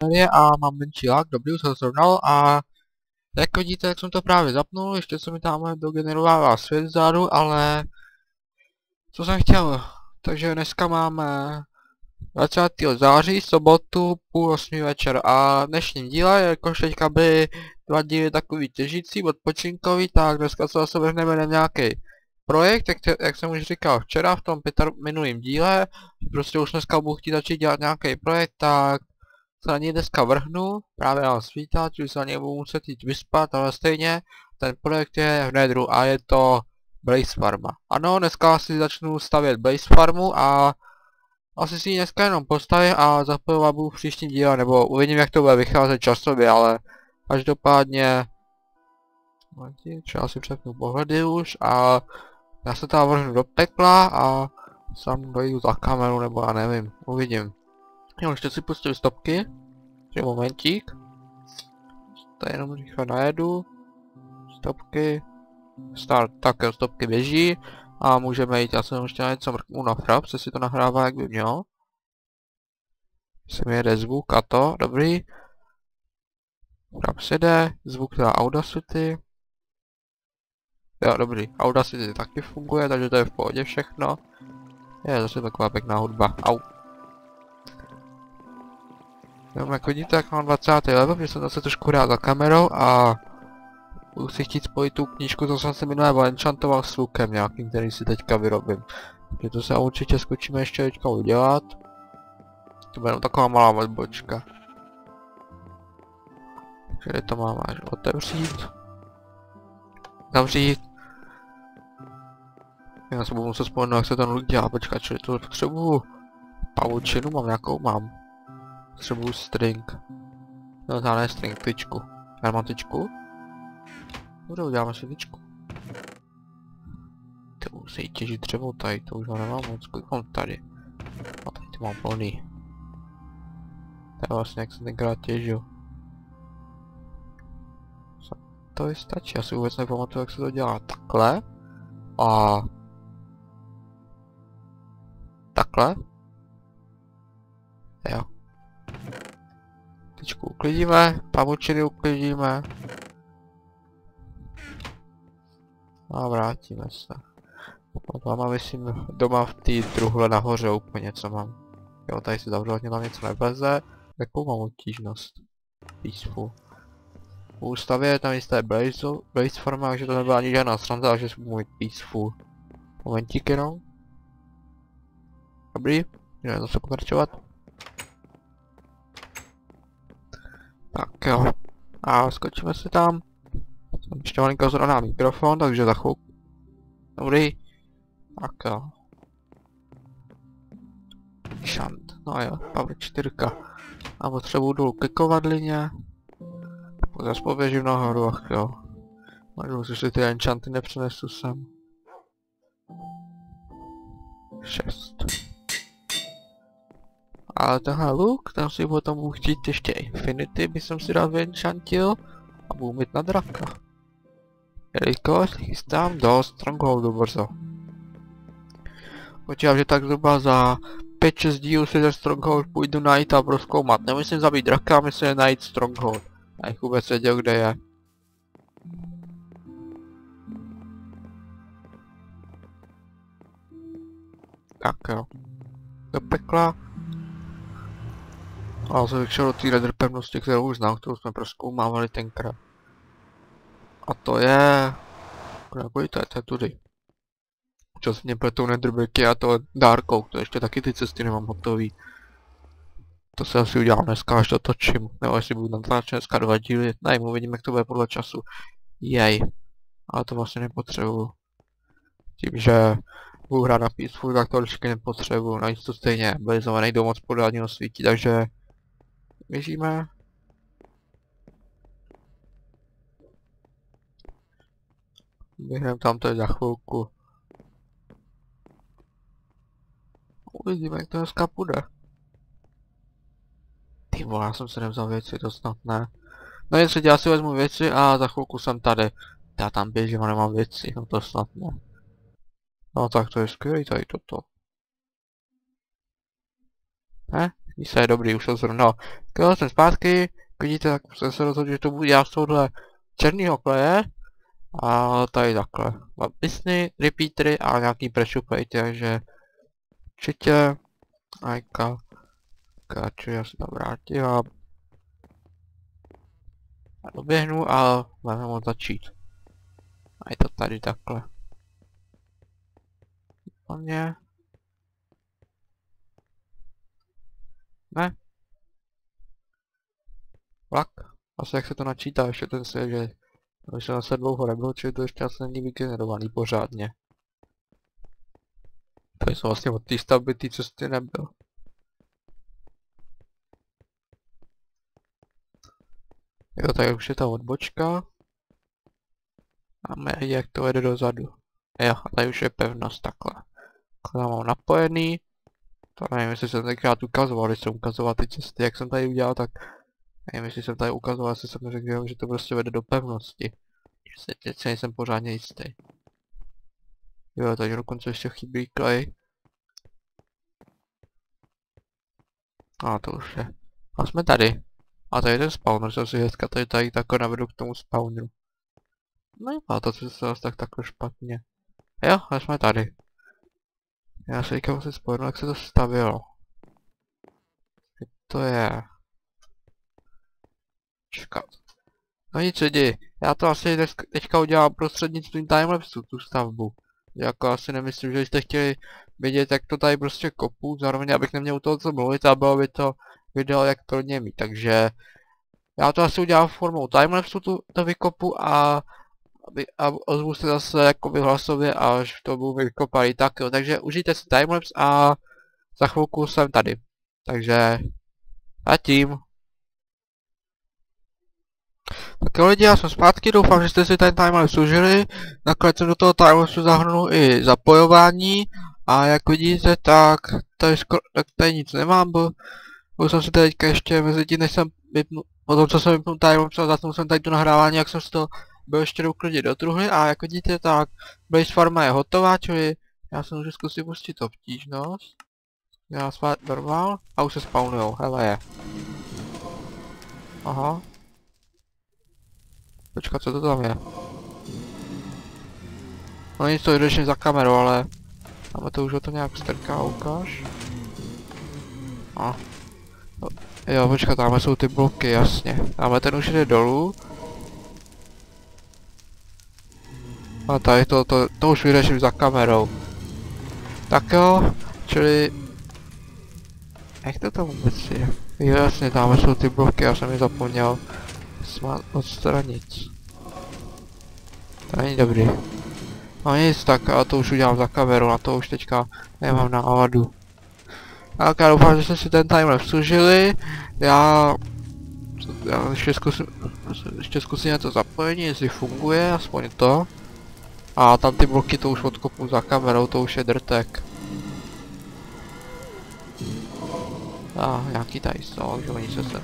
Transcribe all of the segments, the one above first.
A mám menší lag, dobrý, už jsem to srovnal a jak vidíte, jak jsem to právě zapnul, ještě se mi tam dogenerovává svět vzadu, ale co jsem chtěl, takže dneska máme 20. září, sobotu, půl 8 večer a v dnešním díle, jakož teďka byly 2 díly takový těžící, odpočinkový, tak dneska se zase vrhneme na nějaký projekt, jak jsem už říkal včera v tom minulým díle, že prostě už dneska budu chtít začít dělat nějaký projekt, tak se na něj dneska vrhnu, právě nám svítá, že se na něj budu muset jít vyspat, ale stejně ten projekt je v Nedru a je to Blaze Farma. Ano, dneska si začnu stavět Blaze Farmu a asi si ji dneska jenom postavím a zapojovat budu v příštím díle, nebo uvidím, jak to bude vycházet časově, ale každopádně třeba si přepnu pohledy už a já se tam vrhnu do pekla a sám dojdu za kameru, nebo já nevím, uvidím. Jo, ještě si pustím stopky, že momentík. To jenom rychle najedu. Stopky. Start, tak jo, stopky běží. A můžeme jít, já jsem ještě na něco mrknu na frap, se si to nahrává jak by mělo. Se mi jede zvuk a to, dobrý. Frap si jde, zvuk na Audacity. Jo, dobrý, Audacity taky funguje, takže to je v pohodě všechno. Je zase taková pěkná hudba, au. Jo, jak vidíte, jak mám 20. level, že jsem zase trošku hrál za kamerou a budu si chtít spojit tu knížku, co jsem si minulé enchantoval s lukem nějakým, který si teďka vyrobím. Takže to se určitě zkusíme ještě teďka udělat. To bude jenom taková malá odbočka. Takže to máme až otevřít. Zavřít. Já se budu muset spomenout, jak se ten luk dělá, počkat, čili tu potřebuju pavučinu, mám nějakou, mám. Potřebuju string. No to ne string, tyčku. Já mám tyčku? Dobře, uděláme si tyčku. To musí těžit dřevo tady, to už ho nemám moc, kolik mám tady. A tady to mám plný. To je vlastně jak jsem tenkrát těžil. To je stačí, já si vůbec nepamatuju, jak se to dělá. Takhle. A... takhle. Jo. Tyčku uklidíme, pavučiny uklidíme. A vrátíme se. Mám myslím doma v té truhle nahoře úplně, co mám. Jo, tady si zavřel, mě tam něco nevleze. Jakou mám obtížnost? Peaceful. U ústavě tam jisté Blaze Farma, takže to nebyla ani žádná sranda, takže si budu mít Peaceful. Momentík jenom. Dobrý, jdeme zase pokračovat. Tak jo. A skočíme si tam. Jsem ještě malinko zrovna mikrofon, takže za chvilku. Dobrý. Tak jo. Šant. No jo, power 4. A potřebuji dolů ke kovadlině. Pak zase poběžím nahoru, ach jo. Možná si ty enchanty nepřenesu sem. 6. Ale tenhle luk, tam si potom budu chtít ještě Infinity, by jsem si rád vyenchantil. A budu mít na draka. Jelikož chystám do Strongholdu brzo. Počítám, že tak zhruba za 5-6 dílů si ten Stronghold půjdu najít a prozkoumat. Nemyslím zabít draka, myslím najít Stronghold. A jich vůbec věděl, kde je. Tak jo. Do pekla. A se vyšel do té nether pevnosti, kterou už znám, kterou jsme prozkoumávali tenkrát. A to je... Kolik to je tudy. Čas mě pletou netherbricky a to Dark Oak, to ještě taky ty cesty nemám hotový. To se asi udělám dneska, až to točím. Nebo jestli budu natáčet dneska 2 díly, nevím, uvidím, jak to bude podle času. Jej. Ale to vlastně nepotřebuju. Tím, že budu hrát na Peaceful, tak to určitě nepotřebuju. Navíc to stejně blizovaný do moc podání svítí, takže... běžíme. Běhneme tam tady za chvilku. Uvidíme, jak to dneska půjde. Ty vole, já jsem si nevzal věci, to snad ne. No jestli já si vezmu věci a za chvilku jsem tady. Já tam běžím a nemám věci, no to snad ne. No tak to je skvělý tady toto. Ne? Se je dobrý, už to zrovna. Když jsem zpátky, vidíte, tak jsem se rozhodl, že to budu dělat z tohohle černýho kleje. A tady takhle. Mám pisny, repeatery a nějaký pressure plate, takže určitě ajka. Káču, já se tam vrátím a doběhnu a máme moc začít. A je to tady takhle. Výborně. Ne. Vlak. Asi jak se to načítá, ještě ten svět, že už jsem zase dlouho nebyl, čili to ještě asi není vygenerovaný pořádně. To jsem vlastně od té stavby té cesty nebyl. Jo, tady už je ta odbočka. Máme jak to jede dozadu. Jo, a tady už je pevnost takhle. Takhle mám napojený. To nevím, jestli jsem tenkrát ukazoval, když jsem ukazoval ty cesty, jak jsem tady udělal, tak nevím, jestli jsem tady ukazoval, jestli jsem řekl, že to prostě vede do pevnosti. Teď se nejsem pořádně jistý. Jo, tady dokonce ještě chybí klej. A to už je. A jsme tady. A tady je ten spawner, co si hezka tady takhle navedu k tomu spawneru. No a to se zase takhle špatně. Jo, a jsme tady. Já se říkám, si spojenu, jak se to stavilo. To je... Čekat. No nic lidi, já to asi teďka udělám prostřednictvím timelapsu, tu stavbu. Jako asi nemyslím, že jste chtěli vidět, jak to tady prostě kopu, zároveň abych neměl u toho co mluvit a bylo by to video jak plně mít, takže... Já to asi udělám formou timelapsu to vykopu a ozvu se zase jakoby hlasově, až to budu vykopali, tak jo, takže užijte si timelapse a za chvilku jsem tady. Takže zatím. Tak jo lidi, já jsem zpátky, doufám, že jste si ten timelapse užili. Nakonec jsem do toho timelapse zahrnul i zapojování a jak vidíte, tak tady nic nemám, byl jsem si teďka ještě mezi tím, než jsem vypnul, potom co jsem vypnul timelapse a zatnul jsem tady to nahrávání, jak jsem si to byl ještě uklidit do truhly a jak vidíte, tak Blaze farma je hotová, čili já se můžu zkusit pustit obtížnost. Já spát normál a už se spawnujou, hele je. Aha. Počkat, co to tam je? No nic, to jdeš za kamerou, ale... Máme to už o to nějak strká, ukáž. A. Jo, počkat, tamhle jsou ty bloky, jasně. Tamhle ten už jde dolů. A tady to už vyřeším za kamerou. Tak jo, čili... Jak to tam vůbec je? Jo, jasně, tamhle jsou ty bloky, já jsem je zapomněl. Odstranit. To není dobrý. No nic, tak a to už udělám za kameru, na to už teďka nemám náladu. Tak já doufám, že jste si ten timelapse užili. Já ještě zkusím něco zapojení, jestli funguje, aspoň to. A tam ty bloky to už odkopu za kamerou, to už je drtek. A nějaký tady jsou, že oni se sem.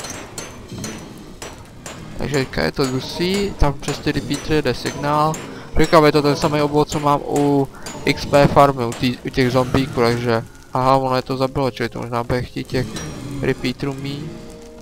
Takže teďka je to dusí, tam přes ty repeatery jde signál. Říkám, je to ten samý obvod, co mám u XP farmy, u těch zombíků, takže... Aha, ono je to zabilo, čili to možná bude chtít těch repeaterů mít.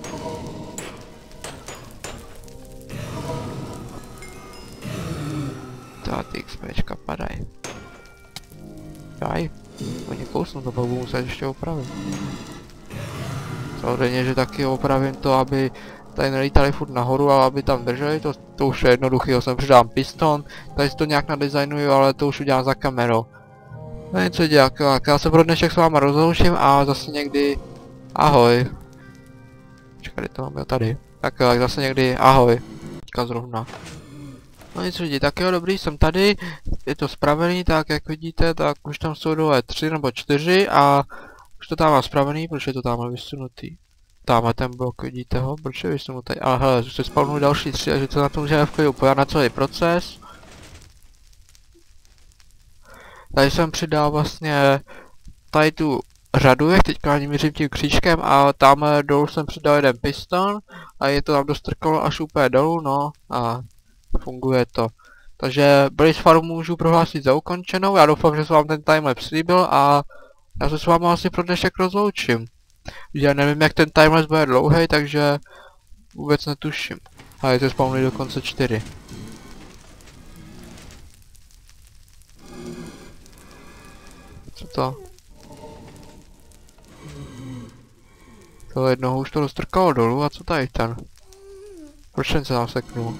Ta ty XPčka padají. Jaj, oni kousnu, to budu muset ještě opravit. Samozřejmě, že taky opravím to, aby tady nelítali furt nahoru, ale aby tam drželi, to už je jednoduchý, sem přidám piston, tady si to nějak nadizajnuju, ale to už udělám za kamerou. No něco dělá, já se pro dnešek s váma rozloučím a zase někdy, ahoj. Čekaj, to máme tady. Tak zase někdy, ahoj. Teďka zrovna. No nic lidi, tak jo, dobrý, jsem tady, je to spravený, tak jak vidíte, tak už tam jsou dole 3 nebo 4 a už to tam má spravený, protože je to tamhle vysunutý. Tamhle ten blok, vidíte ho, proč je vysunutý, ale hele, už se spawnují další 3, takže to na to můžeme v klidu pojat na celý proces. Tady jsem přidal vlastně tady tu řadu, jak teďka ani měřím tím křížkem a tam dolů jsem přidal jeden piston a je to tam dostrkalo až úplně dolů, no a funguje to. Takže Blaze farmu můžu prohlásit za ukončenou, já doufám, že se vám ten timelapse líbil a já se s vámi asi pro dnešek rozloučím. Já nevím, jak ten timeless bude dlouhý, takže vůbec netuším. A je to spawnují dokonce 4. Co to? To jednoho už to roztrkalo dolů, a co tady ten? Proč ten se zaseknul?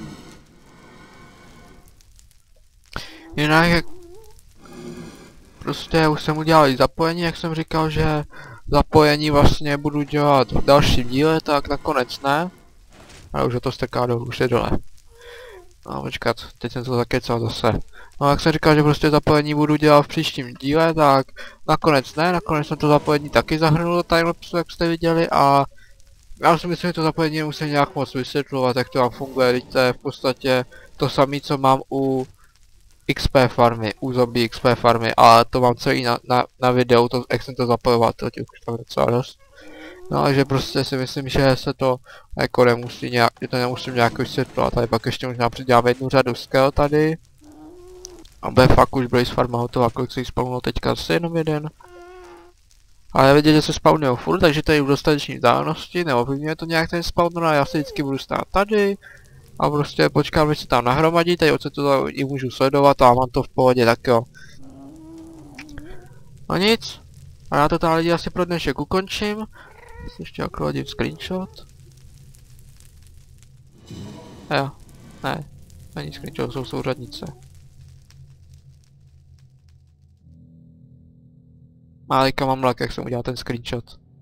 Jinak jak... Prostě už jsem udělal i zapojení, jak jsem říkal, že zapojení vlastně budu dělat v dalším díle, tak nakonec ne. Ale už to strká dolů, už je dole. No počkat, teď jsem to zakecal zase. No jak jsem říkal, že prostě zapojení budu dělat v příštím díle, tak nakonec ne, nakonec jsem to zapojení taky zahrnul do timelapsu, jak jste viděli, a já si myslím, že to zapojení nemusím nějak moc vysvětlovat, jak to vám funguje, teď to je v podstatě to samé, co mám u XP farmy, u zombie XP farmy, ale to mám celý na videu, to, jak jsem to zapojoval, to už tam docela dost. No takže prostě si myslím, že se to jako nemusí nějak, že to nemusím nějak vysvětlovat, tady pak ještě možná přiděláme jednu řadu skill tady. A bude fakt už Blaze farma hotová, kolik se jí spawnulo teďka, asi jenom jeden. Ale vidět, že se spawnují furt, takže to je v dostatečné vzdálenosti, neovlivňuje to nějak ten spawn, a já si vždycky budu stát tady. A prostě počkám, když se tam nahromadí, tady odsaď to i můžu sledovat a mám to v pohodě, tak jo. No nic. A já to tady lidi asi pro dnešek ukončím. Ještě jako hodím screenshot. Jo, ne, není screenshot, jsou souřadnice. Málika mám lak, jak jsem udělal ten screenshot.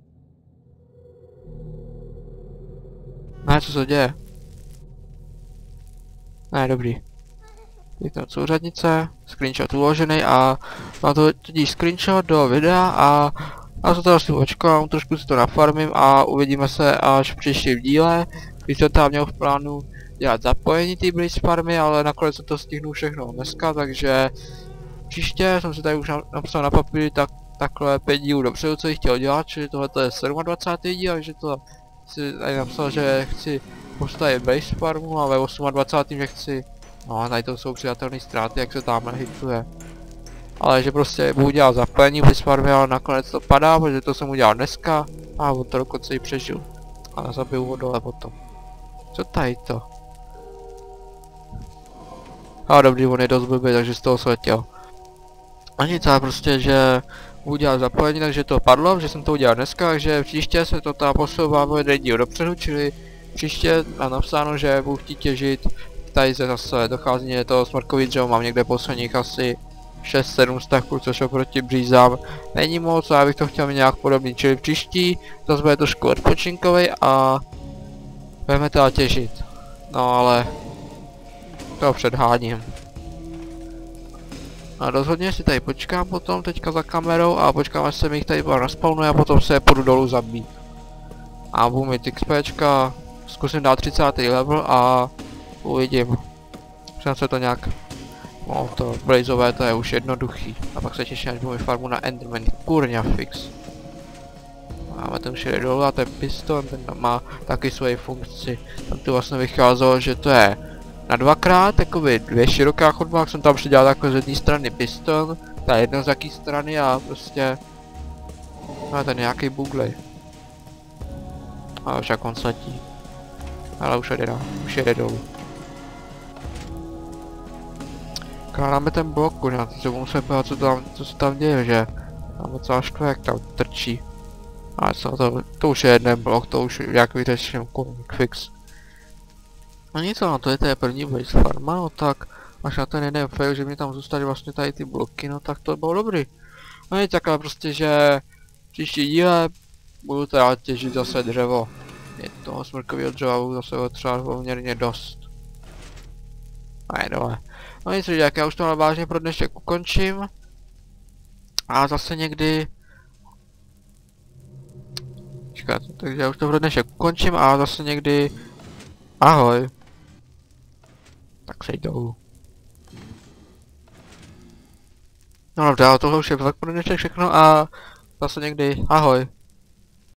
Ne, co se děje? Ne, dobrý. Je to souřadnice, screenshot uložený a mám to tudíž screenshot do videa a já se to asi počkám, trošku si to nafarmím a uvidíme se až v příštím díle. Když jsem tam měl v plánu dělat zapojení té Blaze farmy, ale nakonec jsem to stihnu všechno dneska, takže příště jsem si tady už napsal na papír takhle 5 dílů dopředu, co bych chtěl dělat, čili tohle je 27. díl, takže to si tady napsal, že chci postavit Blaze farmu a ve 28. že chci, no tady to jsou přijatelné ztráty, jak se tam hituje. Ale že prostě budu dělat zapojení Blaze farmy, ale nakonec to padá, protože to jsem udělal dneska a on to dokonce i přežil. A zabiju ho dole potom. Co tady to? A dobrý, on je dost blbý, takže z toho sletěl. A nic, ale prostě, že budu dělat zapojení, takže to padlo, že jsem to udělal dneska, takže příště se to tam posouvá o jeden díl dopředu, čili příště mám napsáno, že budu chtít těžit, tady se zase dochází mě toho smrkový dřevo, mám někde posledních asi 6-7 staků, což oproti břízám není moc, a já bych to chtěl mít nějak podobný, čili příští zase bude trošku odpočinkový a budeme teda těžit. No ale to předháním. A rozhodně si tady počkám potom teďka za kamerou a počkám, až se mi jich tady naspawnuje a potom se je půjdu dolů zabít. A budu mít XPčka, zkusím dát 30. level a uvidím. Přijím se to nějak, no to blazové to je už jednoduchý. A pak se těším, až budu mít farmu na Enderman, kurňa fix. Máme ten širý dolů a ten piston, ten tam má taky svoji funkci. Tam tu vlastně vycházelo, že to je na dvakrát, jakoby 2 široká chodba, jak jsem tam přidělal takhle z jedné strany piston, ta jedna z jaký strany a prostě... No ten nějaký buglej. Ale však on sletí. Ale už jede dolů. Kládáme ten blok, možná teď se musíme podívat, co se tam děje, že? Tam docela štve, jak tam trčí. Ale to už je jeden blok, to už jak vyřeším, kurník fix. No nic, no to je první Blaze farma, no tak až na ten jeden fail, že mi tam zůstaly vlastně tady ty bloky, no tak to bylo dobrý. No nic, takhle prostě, že příští díle budu teda těžit zase dřevo. Je toho smrkového dřeva budu zase potřebovat poměrně dost. A je dole. No nic, jak já už to vážně pro dnešek ukončím. A zase někdy... Čekat, takže já už to pro dnešek ukončím a zase někdy... Ahoj. Tak seď dolů. No dobře, ale tohle už je fakt pro dnešek všechno a zase někdy ahoj.